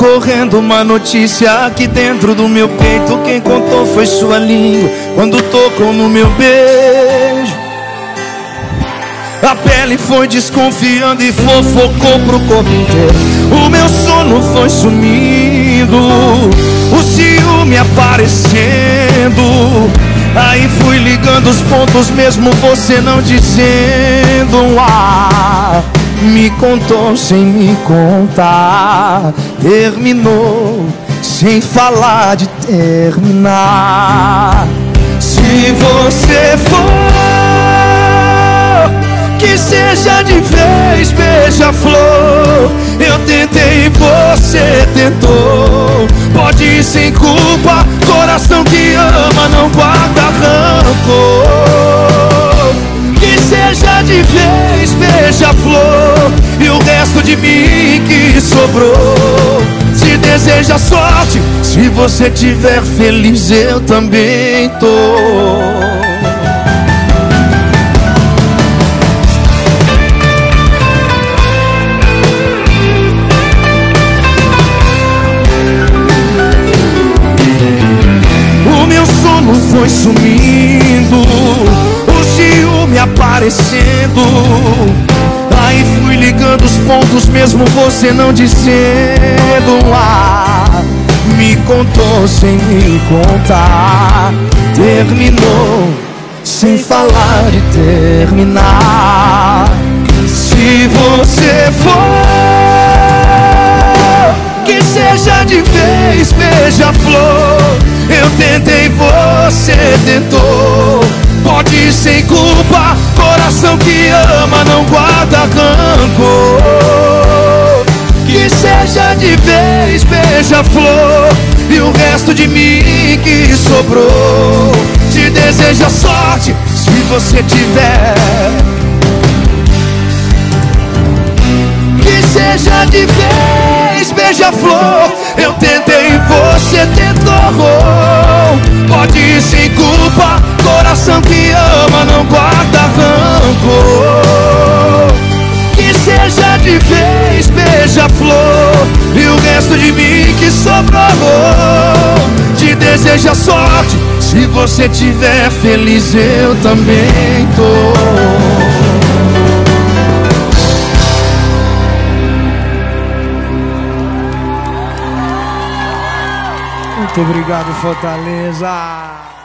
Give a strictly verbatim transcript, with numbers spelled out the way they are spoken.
correndo uma notícia aqui dentro do meu peito. Quem contou foi sua língua quando tocou no meu beijo. A pele foi desconfiando e fofocou pro corpo inteiro. O meu sono foi sumindo, o ciúme aparecendo. Aí fui ligando os pontos mesmo você não dizendo. Ah, me contou sem me contar. Terminou sem falar de terminar. Se você for, que seja de vez beija-flor. Eu tentei e você tentou. Pode ir sem culpa, coração que ama não guarda rancor. Que seja de vez beija-flor e o resto de mim que sobrou. Se deseja sorte, se você tiver feliz eu também tô. Foi sumindo, o ciúme aparecendo. Aí fui ligando os pontos mesmo você não dizendo. Ah, me contou sem me contar. Terminou sem falar de terminar. Se você for, que seja de vez beija-flor. Eu tentei, você tentou. Pode ir sem culpa, coração que ama não guarda rancor. Que seja de vez beija-flor e o resto de mim que sobrou. Te deseja sorte, se você tiver. Que seja de vez beija-flor. Eu tentei, você tentou. Pode ir sem culpa, coração que ama não guarda rancor. Que seja de vez beija-flor e o resto de mim que sobrou. Te deseja sorte, se você tiver feliz eu também tô. Muito obrigado, Fortaleza.